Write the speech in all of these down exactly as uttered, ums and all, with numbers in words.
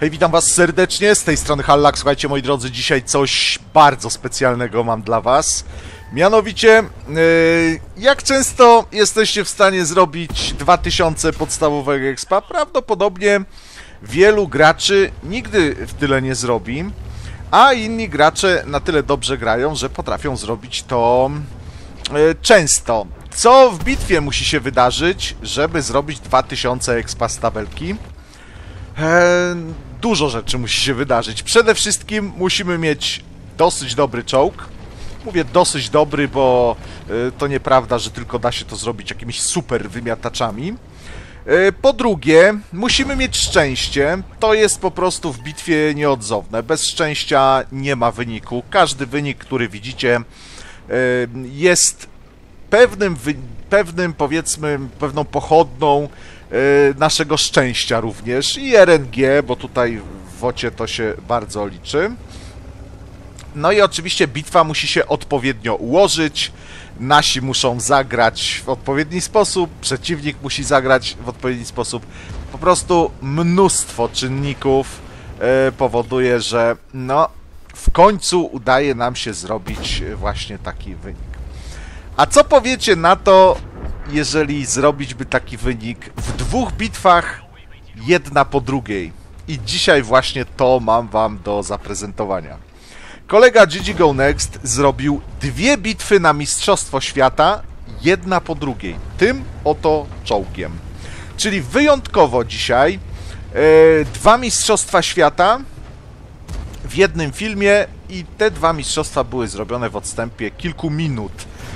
Hej, witam was serdecznie, z tej strony Hallak. Słuchajcie, moi drodzy, dzisiaj coś bardzo specjalnego mam dla was. Mianowicie, yy, jak często jesteście w stanie zrobić dwa tysiące podstawowego expa? Prawdopodobnie wielu graczy nigdy w tyle nie zrobi, a inni gracze na tyle dobrze grają, że potrafią zrobić to yy, często. Co w bitwie musi się wydarzyć, żeby zrobić dwa tysiące expa z tabelki? Eee, dużo rzeczy musi się wydarzyć. Przede wszystkim musimy mieć dosyć dobry czołg. Mówię dosyć dobry, bo e, to nieprawda, że tylko da się to zrobić jakimiś super wymiataczami. E, po drugie, musimy mieć szczęście. To jest po prostu w bitwie nieodzowne. Bez szczęścia nie ma wyniku. Każdy wynik, który widzicie, e, jest pewnym, pewnym, powiedzmy, pewną pochodną naszego szczęścia również i R N G, bo tutaj w wocie to się bardzo liczy. No i oczywiście bitwa musi się odpowiednio ułożyć, nasi muszą zagrać w odpowiedni sposób, przeciwnik musi zagrać w odpowiedni sposób. Po prostu mnóstwo czynników powoduje, że no w końcu udaje nam się zrobić właśnie taki wynik. A co powiecie na to, jeżeli zrobić by taki wynik w dwóch bitwach, jedna po drugiej? I dzisiaj właśnie to mam wam do zaprezentowania. Kolega G G Go Next zrobił dwie bitwy na Mistrzostwo Świata, jedna po drugiej. Tym oto czołgiem. Czyli wyjątkowo dzisiaj yy, dwa Mistrzostwa Świata w jednym filmie i te dwa mistrzostwa były zrobione w odstępie kilku minut.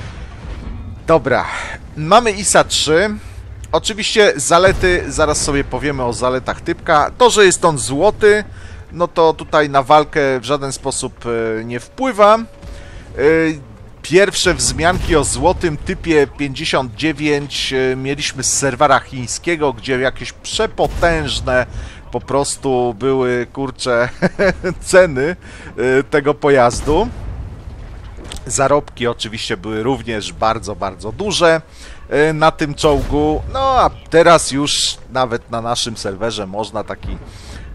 Dobra, mamy I S A trzy. Oczywiście zalety, zaraz sobie powiemy o zaletach typka. To, że jest on złoty, no to tutaj na walkę w żaden sposób nie wpływa. Pierwsze wzmianki o złotym typie pięćdziesiąt dziewięć mieliśmy z serwera chińskiego, gdzie jakieś przepotężne po prostu były, kurcze, ceny tego pojazdu. Zarobki oczywiście były również bardzo, bardzo duże na tym czołgu. No a teraz już nawet na naszym serwerze można taki e,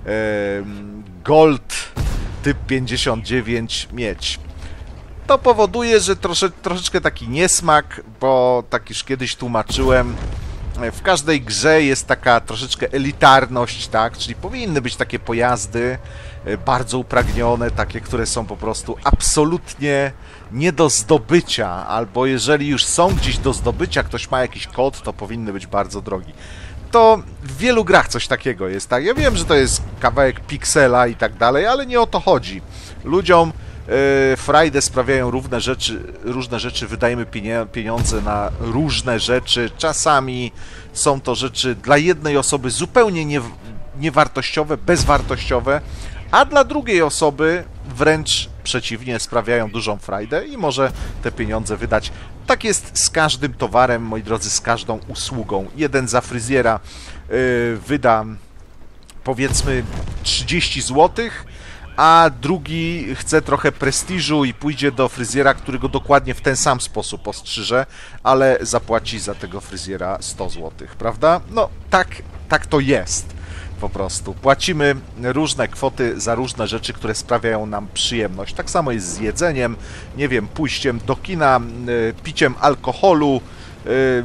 Gold typ pięćdziesiąt dziewięć mieć. To powoduje, że trosze, troszeczkę taki niesmak, bo tak już kiedyś tłumaczyłem, w każdej grze jest taka troszeczkę elitarność, tak? Czyli powinny być takie pojazdy bardzo upragnione, takie, które są po prostu absolutnie nie do zdobycia, albo jeżeli już są gdzieś do zdobycia, ktoś ma jakiś kod, to powinny być bardzo drogi. To w wielu grach coś takiego jest, tak? Ja wiem, że to jest kawałek piksela i tak dalej, ale nie o to chodzi. Ludziom yy, frajdę sprawiają różne rzeczy, różne rzeczy, wydajemy pieniądze na różne rzeczy. Czasami są to rzeczy dla jednej osoby zupełnie nie, niewartościowe, bezwartościowe, a dla drugiej osoby wręcz przeciwnie, sprawiają dużą frajdę i może te pieniądze wydać. Tak jest z każdym towarem, moi drodzy, z każdą usługą. Jeden za fryzjera yy, wyda, powiedzmy, trzydzieści złotych, a drugi chce trochę prestiżu i pójdzie do fryzjera, który go dokładnie w ten sam sposób ostrzyże, ale zapłaci za tego fryzjera sto złotych, prawda? No, tak, tak to jest. Po prostu. Płacimy różne kwoty za różne rzeczy, które sprawiają nam przyjemność. Tak samo jest z jedzeniem, nie wiem, pójściem do kina, yy, piciem alkoholu, yy,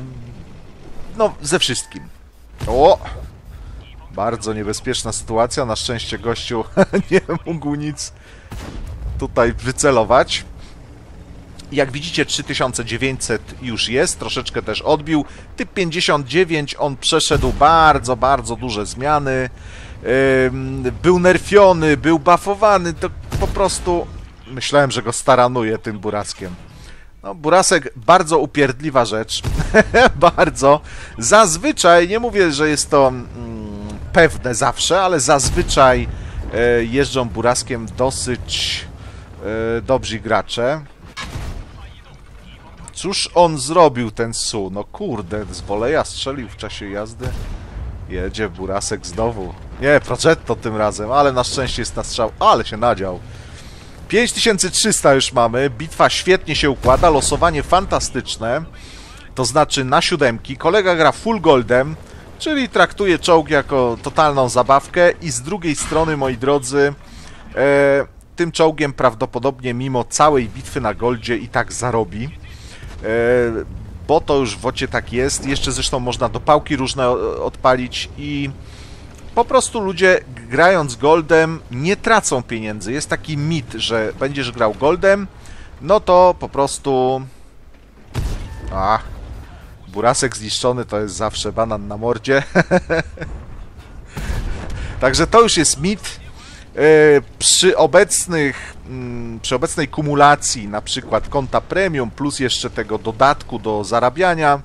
no, ze wszystkim. O! Bardzo niebezpieczna sytuacja. Na szczęście gościu nie mógł nic tutaj wycelować. Jak widzicie, trzy tysiące dziewięćset już jest, troszeczkę też odbił. Typ pięćdziesiąt dziewięć, on przeszedł bardzo, bardzo duże zmiany. Yy, był nerfiony, był buffowany, to po prostu myślałem, że go staranuje tym buraskiem. No, burasek bardzo upierdliwa rzecz, bardzo. Zazwyczaj, nie mówię, że jest to mm, pewne zawsze, ale zazwyczaj yy, jeżdżą buraskiem dosyć yy, dobrzy gracze. Cóż on zrobił, ten Su? No kurde, z woleja strzelił w czasie jazdy. Jedzie burasek znowu. Nie, Progetto tym razem, ale na szczęście jest na strzał. Ale się nadział. pięć tysięcy trzysta już mamy. Bitwa świetnie się układa. Losowanie fantastyczne. To znaczy na siódemki. Kolega gra full goldem. Czyli traktuje czołg jako totalną zabawkę i z drugiej strony, moi drodzy, e, tym czołgiem prawdopodobnie mimo całej bitwy na goldzie i tak zarobi. E, bo to już w wocie tak jest. Jeszcze zresztą można dopałki różne odpalić i po prostu ludzie grając goldem nie tracą pieniędzy. Jest taki mit, że będziesz grał goldem, no to po prostu... A, burasek zniszczony to jest zawsze banan na mordzie. Także to już jest mit. Przy obecnych, przy obecnej kumulacji na przykład konta premium plus jeszcze tego dodatku do zarabiania,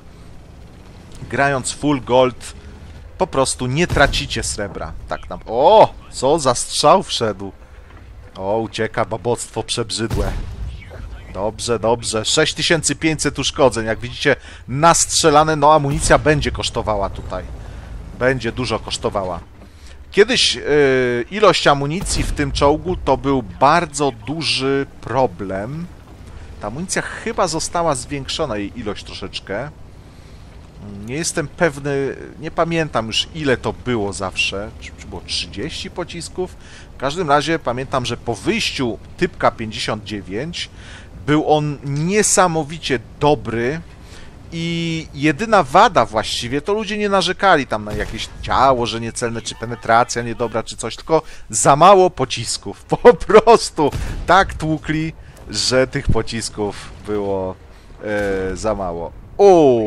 grając full gold po prostu nie tracicie srebra. Tak nam... O! Co za strzał wszedł. O, ucieka baboctwo przebrzydłe. Dobrze, dobrze. sześć tysięcy pięćset uszkodzeń. Jak widzicie, nastrzelane, no amunicja będzie kosztowała tutaj. Będzie dużo kosztowała. Kiedyś yy, ilość amunicji w tym czołgu to był bardzo duży problem. Ta amunicja chyba została zwiększona, jej ilość troszeczkę. Nie jestem pewny, nie pamiętam już ile to było zawsze. Czy, czy było trzydzieści pocisków? W każdym razie pamiętam, że po wyjściu typka pięćdziesiąt dziewięć był on niesamowicie dobry. I jedyna wada właściwie, to ludzie nie narzekali tam na jakieś ciało, że niecelne, czy penetracja niedobra, czy coś, tylko za mało pocisków. Po prostu tak tłukli, że tych pocisków było e, za mało. O,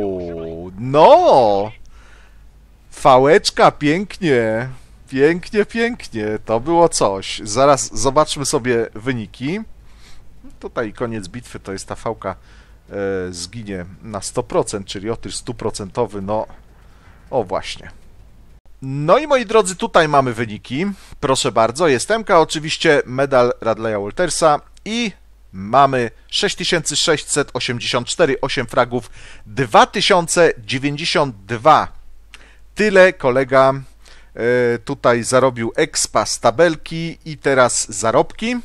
no! Fałeczka, pięknie, pięknie, pięknie, to było coś. Zaraz zobaczmy sobie wyniki. Tutaj koniec bitwy, to jest ta fałka. Zginie na sto procent, czyli otyż stuprocentowy, no o właśnie. No i moi drodzy, tutaj mamy wyniki, proszę bardzo, jest M K, oczywiście medal Radleya Waltersa i mamy sześć tysięcy sześćset osiemdziesiąt cztery, osiem fragów, dwa tysiące dziewięćdziesiąt dwa. Tyle kolega y, tutaj zarobił expa z tabelki i teraz zarobki.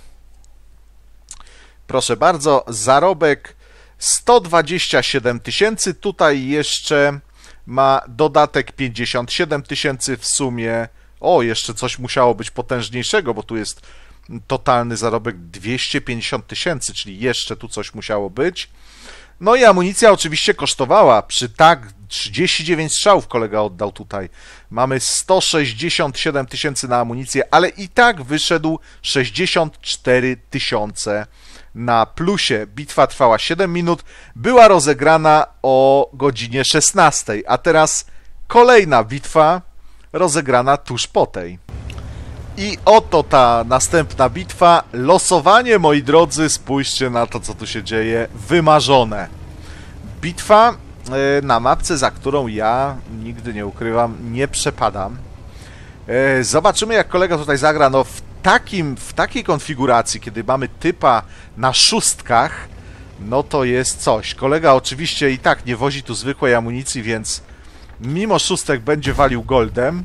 Proszę bardzo, zarobek sto dwadzieścia siedem tysięcy, tutaj jeszcze ma dodatek pięćdziesiąt siedem tysięcy w sumie. O, jeszcze coś musiało być potężniejszego, bo tu jest totalny zarobek dwieście pięćdziesiąt tysięcy, czyli jeszcze tu coś musiało być. No i amunicja oczywiście kosztowała, przy tak trzydzieści dziewięć strzałów kolega oddał tutaj. Mamy sto sześćdziesiąt siedem tysięcy na amunicję, ale i tak wyszedł sześćdziesiąt cztery tysiące na plusie. Bitwa trwała siedem minut, była rozegrana o godzinie szesnastej, a teraz kolejna bitwa rozegrana tuż po tej. I oto ta następna bitwa. Losowanie, moi drodzy, spójrzcie na to, co tu się dzieje. Wymarzone. Bitwa na mapce, za którą ja, nigdy nie ukrywam, nie przepadam. Zobaczymy, jak kolega tutaj zagra. No w takim, w takiej konfiguracji, kiedy mamy typa na szóstkach, no to jest coś. Kolega oczywiście i tak nie wozi tu zwykłej amunicji, więc mimo szóstek będzie walił goldem.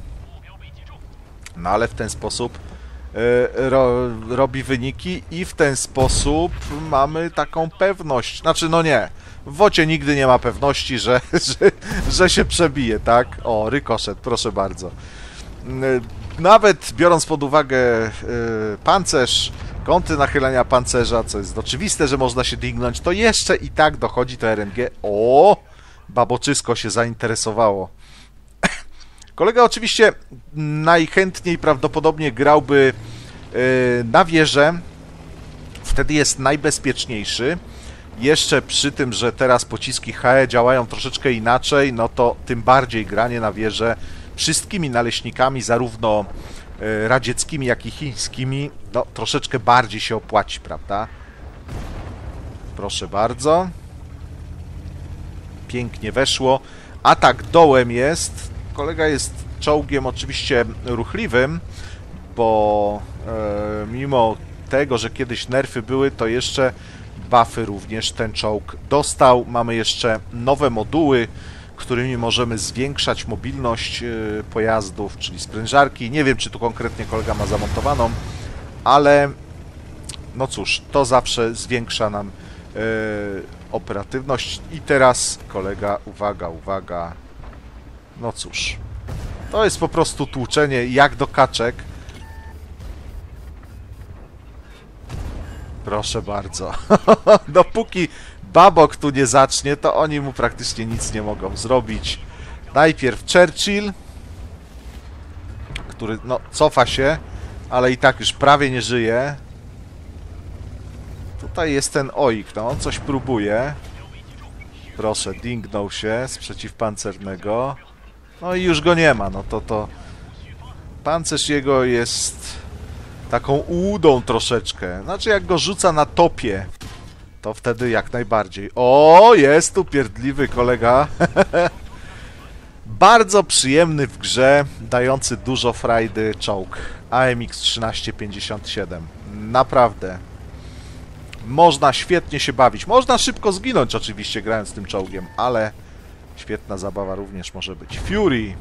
No ale w ten sposób y, ro, robi wyniki i w ten sposób mamy taką pewność. Znaczy, no nie. W wocie nigdy nie ma pewności, że, że, że się przebije, tak? O, rykoszet, proszę bardzo. Y, nawet biorąc pod uwagę y, pancerz, kąty nachylenia pancerza, co jest oczywiste, że można się dignąć, to jeszcze i tak dochodzi to R N G. O, baboczysko się zainteresowało. Kolega oczywiście najchętniej prawdopodobnie grałby yy, na wieżę, wtedy jest najbezpieczniejszy. Jeszcze przy tym, że teraz pociski H E działają troszeczkę inaczej, no to tym bardziej granie na wieżę wszystkimi naleśnikami, zarówno yy, radzieckimi, jak i chińskimi, no troszeczkę bardziej się opłaci, prawda? Proszę bardzo. Pięknie weszło. Atak dołem jest. Kolega jest czołgiem oczywiście ruchliwym, bo e, mimo tego, że kiedyś nerfy były, to jeszcze buffy również ten czołg dostał. Mamy jeszcze nowe moduły, którymi możemy zwiększać mobilność e, pojazdów, czyli sprężarki. Nie wiem, czy tu konkretnie kolega ma zamontowaną, ale no cóż, to zawsze zwiększa nam e, operatywność. I teraz kolega, uwaga, uwaga, no cóż, To jest po prostu tłuczenie jak do kaczek. Proszę bardzo. Dopóki Babok tu nie zacznie, to oni mu praktycznie nic nie mogą zrobić. Najpierw Churchill, który no cofa się, ale i tak już prawie nie żyje. Tutaj jest ten Oik, no on coś próbuje. Proszę, dingnął się z przeciwpancernego. No i już go nie ma, no to to... Pancerz jego jest taką ułudą troszeczkę. Znaczy jak go rzuca na topie, to wtedy jak najbardziej. O, jest tu pierdliwy kolega. Bardzo przyjemny w grze, dający dużo frajdy czołg. A M X trzynaście pięćdziesiąt siedem. Naprawdę. Można świetnie się bawić. Można szybko zginąć oczywiście grając tym czołgiem, ale świetna zabawa również może być. Fury.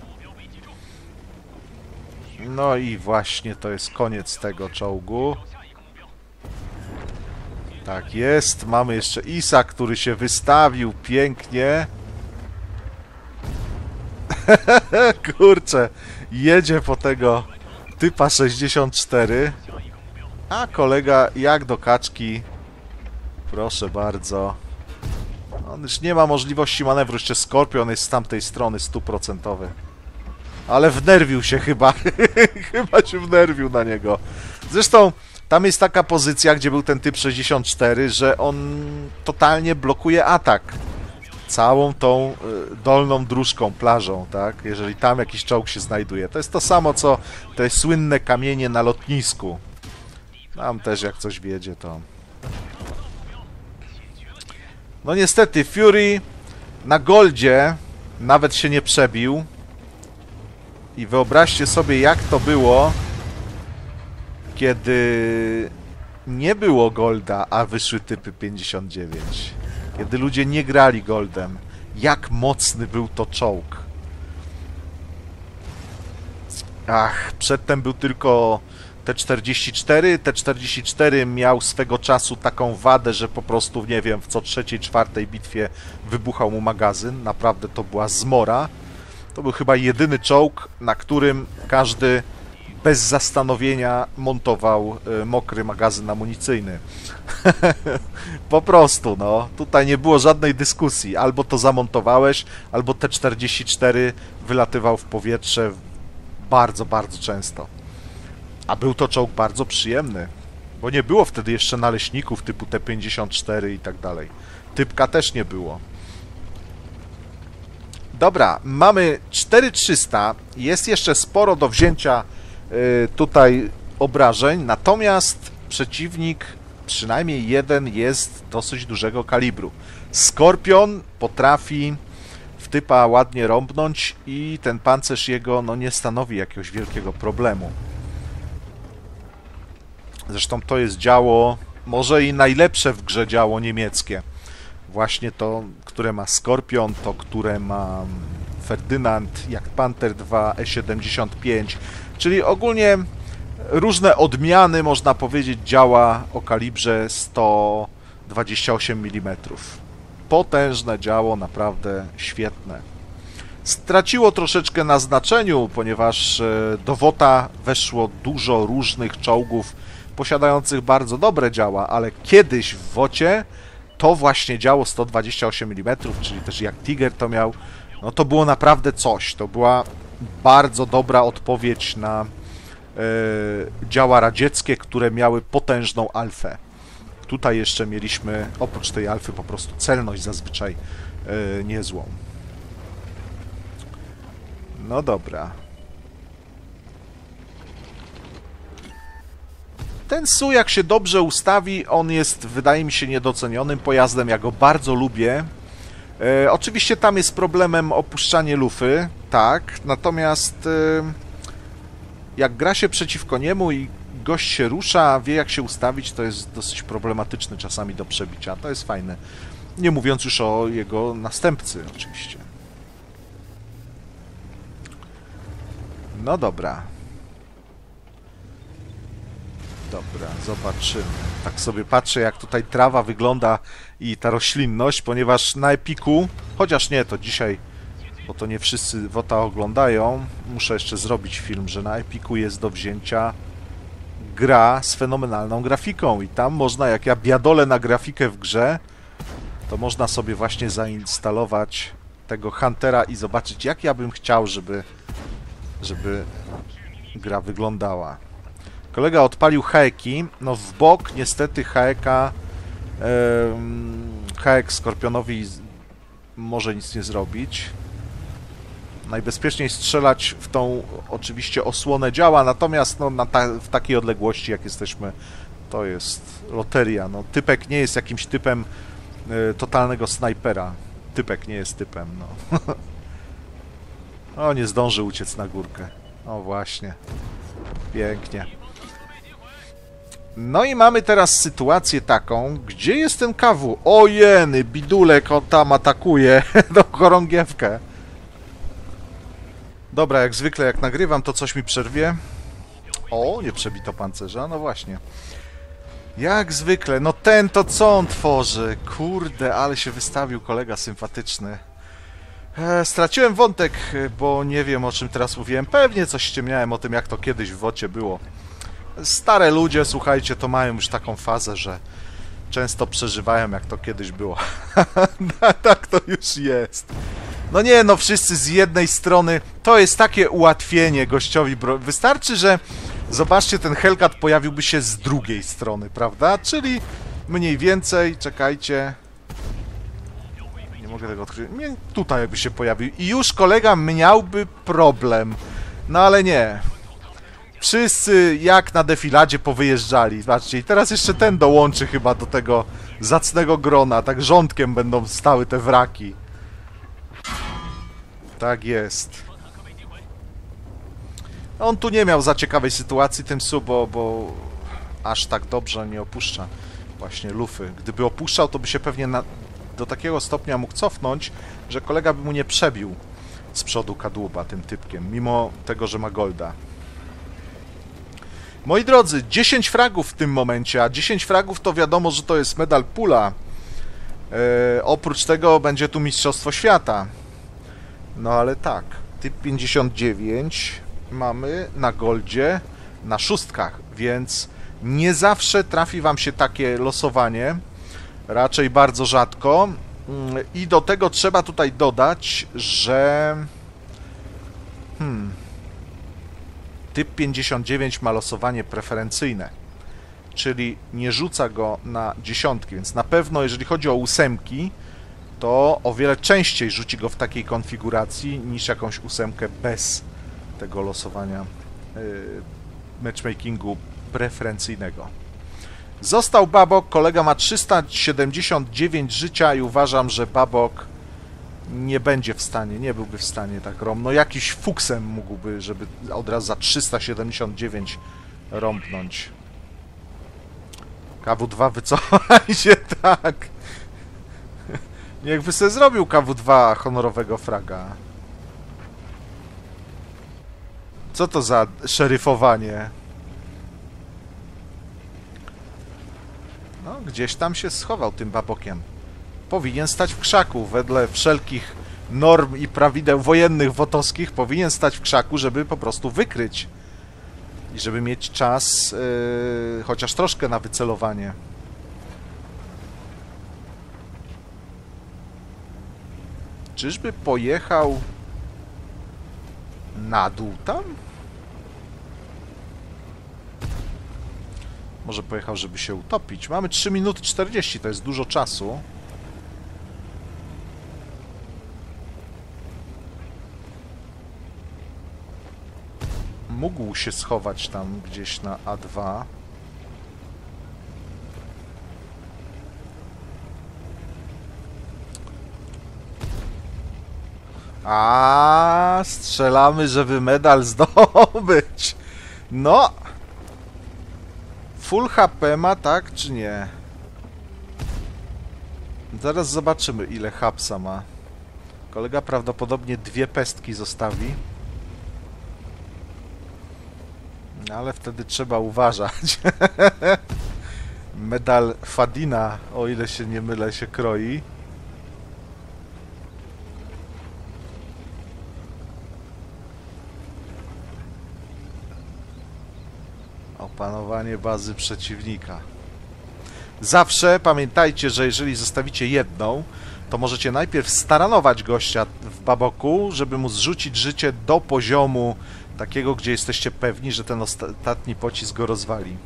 No i właśnie to jest koniec tego czołgu. Tak jest. Mamy jeszcze Isa, który się wystawił pięknie. Kurczę, jedzie po tego typa sześćdziesiąt cztery. A kolega jak do kaczki. Proszę bardzo. On już nie ma możliwości manewru. Jeszcze Skorpion jest z tamtej strony stuprocentowy. Ale wnerwił się chyba. Chyba się wnerwił na niego. Zresztą tam jest taka pozycja, gdzie był ten typ sześćdziesiąt cztery, że on totalnie blokuje atak. Całą tą y, dolną dróżką, plażą, tak? Jeżeli tam jakiś czołg się znajduje. To jest to samo, co te słynne kamienie na lotnisku. Tam też jak coś wiedzie, to... No niestety, Fury na goldzie nawet się nie przebił. I wyobraźcie sobie, jak to było, kiedy nie było golda, a wyszły typy pięćdziesiąt dziewięć. Kiedy ludzie nie grali goldem. Jak mocny był to czołg. Ach, przedtem był tylko T czterdzieści cztery. T czterdzieści cztery miał swego czasu taką wadę, że po prostu, nie wiem, w co trzeciej, czwartej bitwie wybuchał mu magazyn. Naprawdę to była zmora. To był chyba jedyny czołg, na którym każdy bez zastanowienia montował y, mokry magazyn amunicyjny. Po prostu, no. Tutaj nie było żadnej dyskusji. Albo to zamontowałeś, albo T czterdzieści cztery wylatywał w powietrze bardzo, bardzo często. A był to czołg bardzo przyjemny, bo nie było wtedy jeszcze naleśników typu T pięćdziesiąt cztery i tak dalej. Typka też nie było. Dobra, mamy cztery tysiące trzysta, jest jeszcze sporo do wzięcia y, tutaj obrażeń, natomiast przeciwnik, przynajmniej jeden, jest dosyć dużego kalibru. Skorpion potrafi w typa ładnie rąbnąć i ten pancerz jego no, nie stanowi jakiegoś wielkiego problemu. Zresztą to jest działo, może i najlepsze w grze działo niemieckie. Właśnie to, które ma Skorpion, to, które ma Ferdynand, jak Panther dwa, E siedemdziesiąt pięć, czyli ogólnie różne odmiany, można powiedzieć, działa o kalibrze sto dwadzieścia osiem milimetrów. Potężne działo, naprawdę świetne. Straciło troszeczkę na znaczeniu, ponieważ do WOTA weszło dużo różnych czołgów posiadających bardzo dobre działa, ale kiedyś w WOTie to właśnie działo sto dwadzieścia osiem milimetrów, czyli też jak Tiger to miał, no to było naprawdę coś. To była bardzo dobra odpowiedź na e, działa radzieckie, które miały potężną alfę. Tutaj jeszcze mieliśmy, oprócz tej alfy, po prostu celność zazwyczaj e, niezłą. No dobra. Ten S U, jak się dobrze ustawi, on jest, wydaje mi się, niedocenionym pojazdem. Ja go bardzo lubię. E, oczywiście tam jest problemem opuszczanie lufy, tak. Natomiast e, jak gra się przeciwko niemu i gość się rusza, wie jak się ustawić, to jest dosyć problematyczny czasami do przebicia. To jest fajne. Nie mówiąc już o jego następcy, oczywiście. No dobra. Dobra, zobaczymy. Tak sobie patrzę, jak tutaj trawa wygląda i ta roślinność, ponieważ na Epiku, chociaż nie, to dzisiaj bo to nie wszyscy WOTA oglądają. Muszę jeszcze zrobić film, że na Epiku jest do wzięcia gra z fenomenalną grafiką i tam można, jak ja biadolę na grafikę w grze, to można sobie właśnie zainstalować tego Huntera i zobaczyć, jak ja bym chciał, żeby, żeby gra wyglądała. Kolega odpalił haeki, no w bok niestety haeka, yy, haek Skorpionowi może nic nie zrobić. Najbezpieczniej strzelać w tą oczywiście osłonę działa, natomiast no, na ta, w takiej odległości jak jesteśmy, to jest loteria. No, typek nie jest jakimś typem y, totalnego snajpera. Typek nie jest typem, no. O, nie zdąży uciec na górkę. O, właśnie. Pięknie. No i mamy teraz sytuację taką, gdzie jest ten K W? O jeny, bidulek, on tam atakuje tą chorągiewkę. Dobra, jak zwykle, jak nagrywam, to coś mi przerwie. O, nie przebito pancerza, no właśnie. Jak zwykle, no ten to co on tworzy? Kurde, ale się wystawił kolega sympatyczny. E, straciłem wątek, bo nie wiem, o czym teraz mówiłem. Pewnie coś ściemniałem o tym, jak to kiedyś w wocie było. Stare ludzie, słuchajcie, to mają już taką fazę, że często przeżywają, jak to kiedyś było. Tak to już jest. No nie, no wszyscy z jednej strony, to jest takie ułatwienie gościowi, wystarczy, że zobaczcie, ten Hellcat pojawiłby się z drugiej strony, prawda? Czyli mniej więcej, czekajcie, nie mogę tego odkryć, nie, tutaj jakby się pojawił i już kolega miałby problem, no ale nie. Wszyscy jak na defiladzie powyjeżdżali, zobaczcie, i teraz jeszcze ten dołączy chyba do tego zacnego grona, tak rządkiem będą stały te wraki. Tak jest. On tu nie miał za ciekawej sytuacji, tym Su, bo, bo aż tak dobrze nie opuszcza właśnie lufy. Gdyby opuszczał, to by się pewnie na, do takiego stopnia mógł cofnąć, że kolega by mu nie przebił z przodu kadłuba tym typkiem, mimo tego, że ma golda. Moi drodzy, dziesięć fragów w tym momencie, a dziesięć fragów to wiadomo, że to jest medal pula. Yy, oprócz tego będzie tu Mistrzostwo Świata. No ale tak, typ pięćdziesiąt dziewięć mamy na goldzie, na szóstkach, więc nie zawsze trafi wam się takie losowanie, raczej bardzo rzadko. I do tego trzeba tutaj dodać, że hmm, typ pięćdziesiąt dziewięć ma losowanie preferencyjne, czyli nie rzuca go na dziesiątki, więc na pewno jeżeli chodzi o ósemki, to o wiele częściej rzuci go w takiej konfiguracji niż jakąś ósemkę bez tego losowania yy, matchmakingu preferencyjnego. Został Babok, kolega ma trzysta siedemdziesiąt dziewięć życia i uważam, że Babok nie będzie w stanie, nie byłby w stanie tak rom. No jakiś fuksem mógłby, żeby od razu za trzysta siedemdziesiąt dziewięć rąbnąć. K W dwa wycofaj się, tak. Niechby sobie zrobił K W dwa honorowego fraga. Co to za szeryfowanie? No, gdzieś tam się schował tym babokiem. Powinien stać w krzaku. Wedle wszelkich norm i prawideł wojennych wotowskich powinien stać w krzaku, żeby po prostu wykryć. I żeby mieć czas yy, chociaż troszkę na wycelowanie. Czyżby pojechał na dół tam? Może pojechał, żeby się utopić. Mamy trzy minuty czterdzieści, to jest dużo czasu. Mógł się schować tam gdzieś na A dwa. A, strzelamy, żeby medal zdobyć. No. Full H P ma, tak czy nie? Zaraz zobaczymy, ile hapsa ma. Kolega prawdopodobnie dwie pestki zostawi. Ale wtedy trzeba uważać. Medal Fadina, o ile się nie mylę, się kroi. Opanowanie bazy przeciwnika. Zawsze pamiętajcie, że jeżeli zostawicie jedną, to możecie najpierw staranować gościa w baboku, żeby mu zrzucić życie do poziomu takiego, gdzie jesteście pewni, że ten ostatni pocisk go rozwali.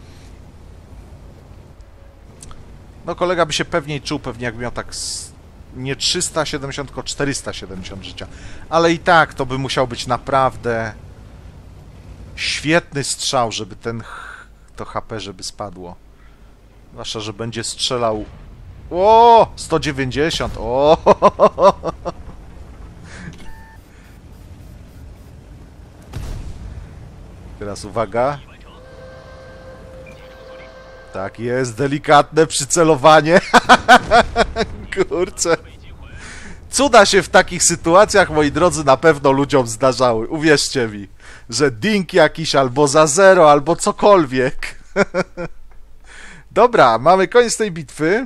No kolega by się pewniej czuł, pewnie jakby miał tak nie trzysta siedemdziesiąt, tylko czterysta siedemdziesiąt życia. Ale i tak to by musiał być naprawdę świetny strzał, żeby ten to H P, żeby spadło. Zwłaszcza, że będzie strzelał... O, sto dziewięćdziesiąt! O! Teraz uwaga. Tak jest, delikatne przycelowanie. Kurczę. Cuda się w takich sytuacjach, moi drodzy, na pewno ludziom zdarzały. Uwierzcie mi, że ding jakiś albo za zero, albo cokolwiek. Dobra, mamy koniec tej bitwy.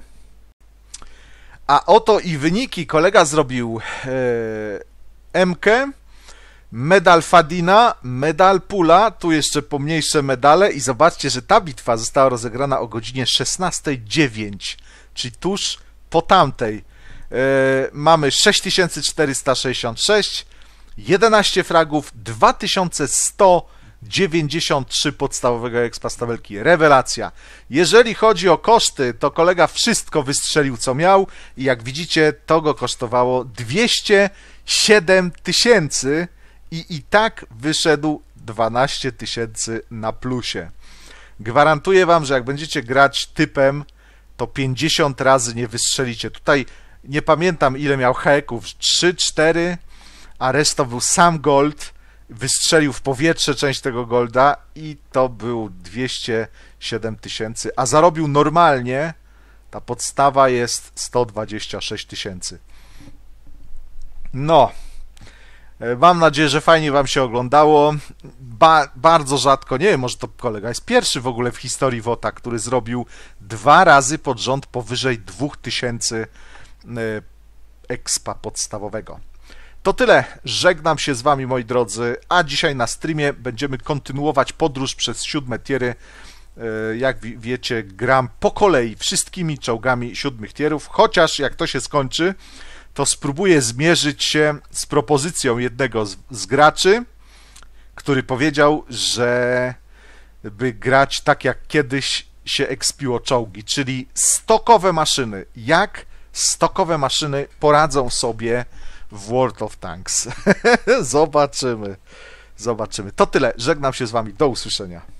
A oto i wyniki. Kolega zrobił e, M-kę, medal Fadina, medal Pula, tu jeszcze pomniejsze medale i zobaczcie, że ta bitwa została rozegrana o godzinie szesnasta dziewięć, czyli tuż po tamtej. E, mamy sześć tysięcy czterysta sześćdziesiąt sześć, jedenaście fragów, dwa tysiące sto dziewięćdziesiąt trzy podstawowego expa z tabelki. Rewelacja. Jeżeli chodzi o koszty, to kolega wszystko wystrzelił, co miał i jak widzicie, to go kosztowało dwieście siedem tysięcy i i tak wyszedł dwanaście tysięcy na plusie. Gwarantuję wam, że jak będziecie grać typem, to pięćdziesiąt razy nie wystrzelicie. Tutaj nie pamiętam, ile miał heków, trzy, cztery, a reszta był sam gold. Wystrzelił w powietrze część tego golda i to był dwieście siedem tysięcy, a zarobił normalnie, ta podstawa jest sto dwadzieścia sześć tysięcy. No, mam nadzieję, że fajnie wam się oglądało. Ba bardzo rzadko, nie wiem, może to kolega jest pierwszy w ogóle w historii WOTA, który zrobił dwa razy pod rząd powyżej dwóch tysięcy expa podstawowego. To tyle. Żegnam się z wami, moi drodzy, a dzisiaj na streamie będziemy kontynuować podróż przez siódme tiery. Jak wiecie, gram po kolei wszystkimi czołgami siódmych tierów, chociaż jak to się skończy, to spróbuję zmierzyć się z propozycją jednego z, z graczy, który powiedział, że by grać tak jak kiedyś się ekspiło czołgi, czyli stokowe maszyny. Jak stokowe maszyny poradzą sobie w World of Tanks. Zobaczymy. Zobaczymy. To tyle. Żegnam się z wami. Do usłyszenia.